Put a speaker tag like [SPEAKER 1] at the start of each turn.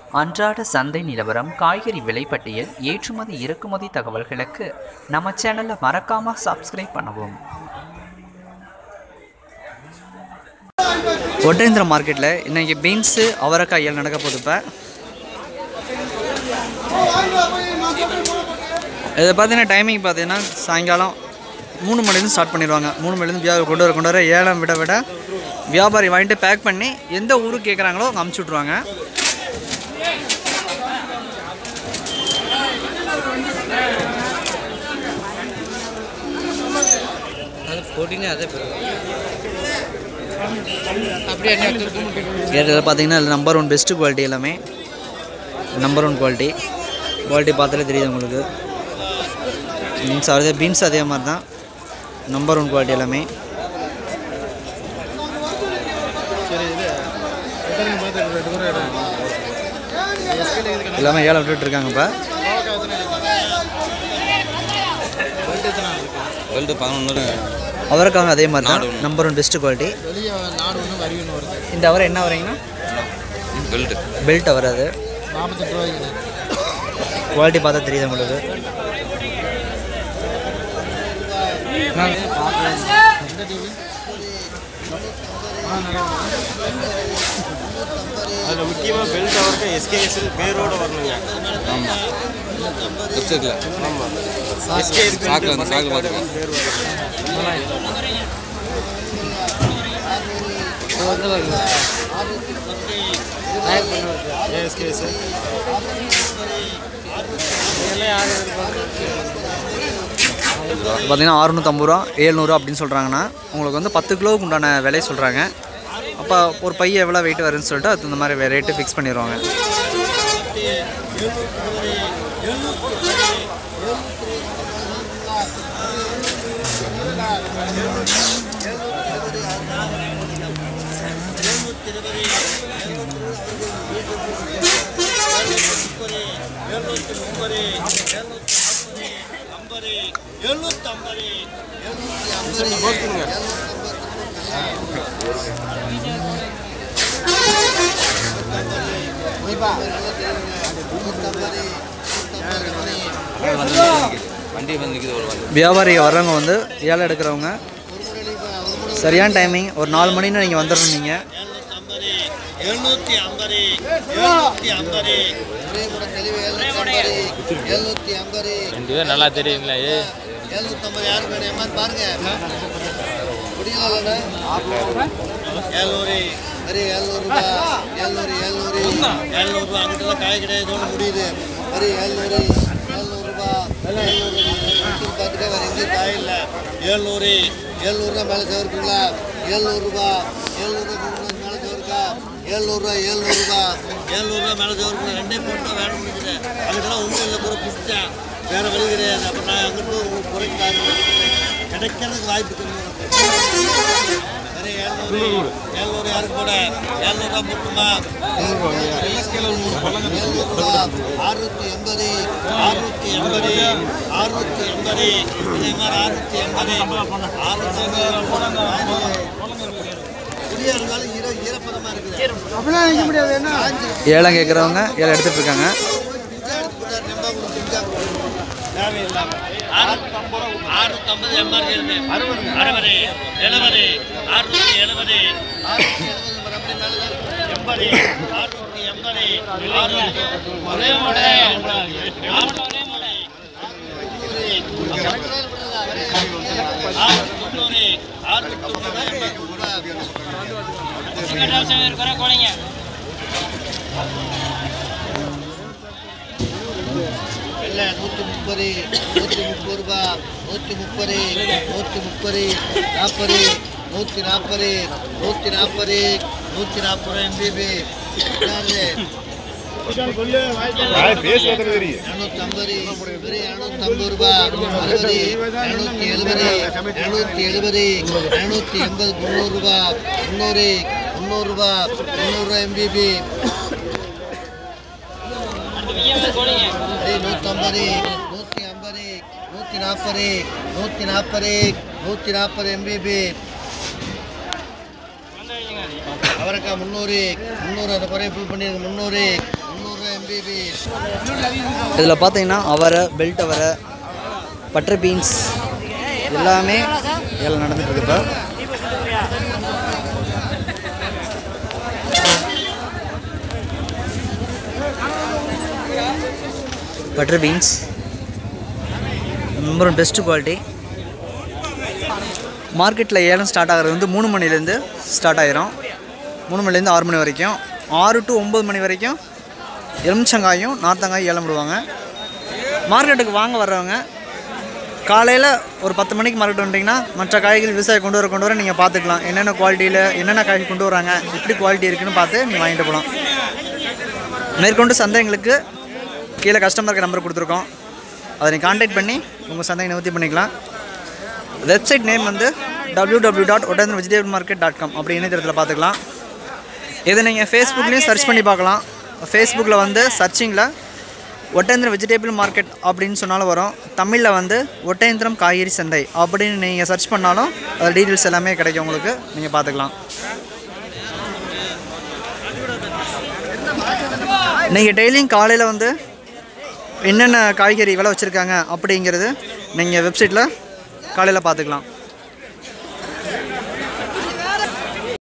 [SPEAKER 1] அன்றாட சந்தை நிலவரம், காய்கறி விலைப்பட்டியல், ஏற்றுமதி இறக்குமதி தகவல்களுக்கு நம்ம சேனலை மறக்காம சப்ஸ்கிரைப் பண்ணவும். ஒட்டஞ்சத்திரம் மார்க்கெட்டில் இன்றைக்கி பீன்ஸு அவரக்காய் நடக்க போகுது. இப்போ இதை பார்த்தீங்கன்னா டைமிங் பார்த்தீங்கன்னா சாயங்காலம் 3 மணிலேருந்து ஸ்டார்ட் பண்ணிடுவாங்க. 3 மணிலேருந்து கொண்டு வர ஏலம் விட வியாபாரி வாங்கிட்டு பேக் பண்ணி எந்த ஊருக்கு கேட்குறாங்களோ அவங்க அமுச்சு விட்ருவாங்க. இதில் பார்த்தீங்கன்னா நம்பர் 1 பெஸ்ட்டு குவாலிட்டி, எல்லாமே நம்பர் 1 குவாலிட்டி பார்த்தாலே தெரியுது உங்களுக்கு. பீன்ஸ் அதே மாதிரி தான், நம்பர் 1 குவாலிட்டி எல்லாமே. எல்லாமே ஏலம் விட்டுருக்காங்க. இப்போ அவரைக்காங்க அதே மாதிரி தான், நம்பர் 1 பெஸ்ட்டு குவாலிட்டி. இந்த அவரை என்ன வரீங்கன்னா பெல்ட் வராது, குவாலிட்டி பார்த்தா தெரியுது உங்களுக்கு.
[SPEAKER 2] அதில் முக்கியமாக பெல்ட் அவருக்கு எஸ்கேஎஸ் பேரோடு வரணுங்க. ஆமாம், வெப்சைட்டில். ஆமாம், எஸ்கேஎஸ் சாக்கில் அந்த சாக்கில் பார்த்துருக்கேன். எஸ்கேஎஸ்
[SPEAKER 1] பார்த்தீங்கன்னா 650 ரூபா 700 அப்படின்னு சொல்கிறாங்கன்னா உங்களுக்கு வந்து 10 கிலோவுக்கு உண்டான விலை சொல்கிறாங்க. அப்போ ஒரு பைய எவ்வளோ வெயிட் வருதுன்னு சொல்லிட்டு அது இந்த மாதிரி ரேட்டு ஃபிக்ஸ் பண்ணிடுவாங்க. வியாபாரி வர்றவங்க வந்து ஏலம் எடுக்கிறவங்க சரியான டைமிங் ஒரு 4 மணின்னு நீங்கள் வந்துடணும். நீங்கள்
[SPEAKER 2] 2 பேர் நல்லா தெரியுங்களா?
[SPEAKER 3] 750 யாருக்கு வேணும் பாருங்க. 700 சரி, 700 ரூபா 700 ரூபா அங்கிட்டலாம் காய் கிடையாது, முடியுது. சரி, 700 ரூபா பார்த்துட்டே வேறு எங்கேயும் காய் இல்லை. 700 ரூபா மேலே சவருக்குங்களா? 700 ரூபா மேலே சவருக்கா? 700 ரூபா மேலே சவருக்குங்களா? 2 போட்டு வேலை முடிஞ்சுது. அங்கிட்டலாம் ஒன்றும் இல்லை, கூட பிடிச்சேன், வேறு வழி கிடையாது. அப்போ நான் அங்கிட்டு உங்களுக்கு குறைக்காது கிடைக்கிறதுக்கு வாய்ப்பு இருக்குது. சரி, 700 யாருக்கு போட? 700 ரூபா போட்டுமா? 680 இதே மாதிரி 680 ஈரப்பதமாக இருக்குது.
[SPEAKER 1] ஏலம் கேட்குறவங்க ஏலம் எடுத்துகிட்டு இருக்காங்க.
[SPEAKER 3] தேவையில்லாம 650 எம்ஆர்பி இருந்து 60 70 670 ஒரே இல்லை 130 ரூபா 130 40 140 எம்பிபி 750 ரூபா 770 300 ரூபா 300 எம்பிபி 140 எம்பிபி அவரக்காய் 300 அந்த குறைய ஃபுல் பண்ணிடுங்க. 300
[SPEAKER 1] இதில் பார்த்தீங்கன்னா அவரை, பெல்ட் அவரை, பட்டர் பீன்ஸ் எல்லாமே எல்லாம் நடந்துகிட்ருக்கு. இப்போ பட்டர் பீன்ஸ் ரொம்ப பெஸ்ட்டு குவாலிட்டி. மார்க்கெட்டில் ஏலம் ஸ்டார்ட் ஆகிறது வந்து 3 மணிலேருந்து ஸ்டார்ட் ஆகிரும். 3 மணிலேருந்து 6 மணி வரைக்கும். 6 to 9 மணி வரைக்கும் எலுமிச்சங்காயும் நார்த்தங்காயும் ஏலம் விடுவாங்க. மார்க்கெட்டுக்கு வாங்க வர்றவங்க காலையில் ஒரு 10 மணிக்கு மார்க்கெட் வந்துட்டிங்கன்னா மற்ற காய்கறி விவசாயி கொண்டு வர நீங்கள் பார்த்துக்கலாம். என்னென்ன குவாலிட்டியில் என்னென்ன காய்கறி கொண்டு வராங்க, எப்படி குவாலிட்டி இருக்குதுன்னு பார்த்து நீங்கள் வாங்கிட்டு போகலாம். மேற்கொண்டு சந்தைங்களுக்கு கீழே கஸ்டமருக்கு நம்பர் கொடுத்துருக்கோம். அதை நீங்கள் கான்டாக்ட் பண்ணி உங்கள் சந்தையை நிவர்த்தி பண்ணிக்கலாம். வெப்சைட் நேம் வந்து www.oddanchatramvegetablemarket.com அப்படி இணையதளத்தில் பார்த்துக்கலாம். இதை நீங்கள் ஃபேஸ்புக்லேயும் சர்ச் பண்ணி பார்க்கலாம். ஃபேஸ்புக்கில் வந்து சர்ச்சிங்கில் ஒட்டேந்திரம் வெஜிடபிள் மார்க்கெட் அப்படின்னு சொன்னாலும் வரும். தமிழில் வந்து ஒட்டேந்திரம் காய்கறி சந்தை அப்படின்னு நீங்கள் சர்ச் பண்ணாலும் அது டீட்டெயில்ஸ் எல்லாமே கிடைக்கும் உங்களுக்கு. நீங்கள் பார்த்துக்கலாம். நீங்கள் டெய்லியும் காலையில் வந்து என்னென்ன காய்கறி விலை வச்சுருக்காங்க அப்படிங்கிறது நீங்கள் வெப்சைட்டில் காலையில் பார்த்துக்கலாம்.